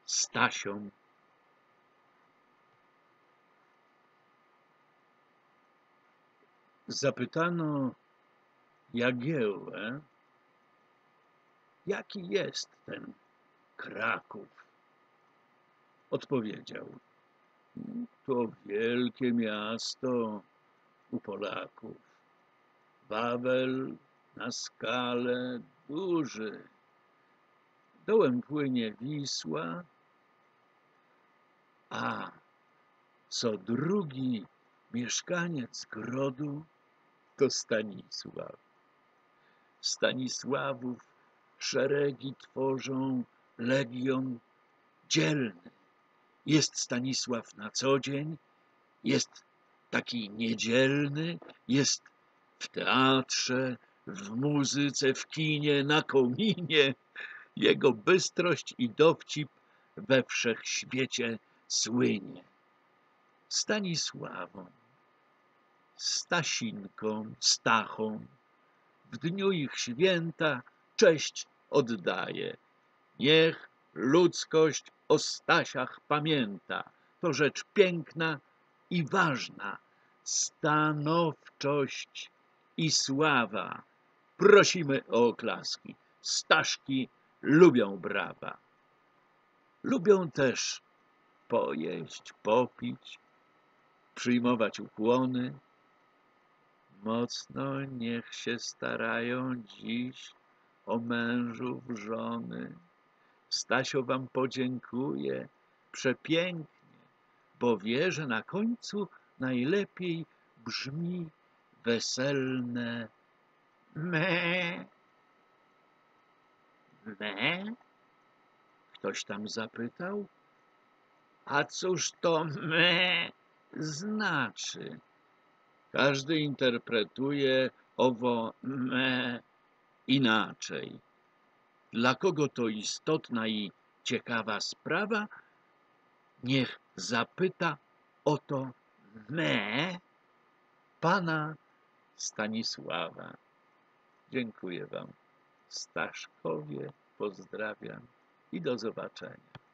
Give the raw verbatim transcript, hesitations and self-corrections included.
Stasią. Zapytano Jagiełłę, jaki jest ten Kraków. Odpowiedział: to wielkie miasto u Polaków. Wawel na skalę duży. Dołem płynie Wisła, a co drugi mieszkaniec grodu to Stanisław. Stanisławów szeregi tworzą legion dzielny. Jest Stanisław na co dzień, jest taki niedzielny, jest w teatrze, w muzyce, w kinie, na kominie. Jego bystrość i dowcip we wszechświecie słynie. Stanisławą, Stasinką, Stachą w dniu ich święta cześć oddaje. Niech ludzkość o Stasiach pamięta. To rzecz piękna i ważna. Stanowczość i sława. Prosimy o oklaski. Staszki lubią brawa. Lubią też pojeść, popić, przyjmować ukłony. Mocno niech się starają dziś o mężów żony. Stasio wam podziękuje przepięknie, bo wie, że na końcu najlepiej brzmi weselne me. Me? Ktoś tam zapytał. A cóż to me znaczy? Każdy interpretuje owo me inaczej. Dla kogo to istotna i ciekawa sprawa, niech zapyta o to me pana Stanisława. Dziękuję wam, Staszkowie, pozdrawiam i do zobaczenia.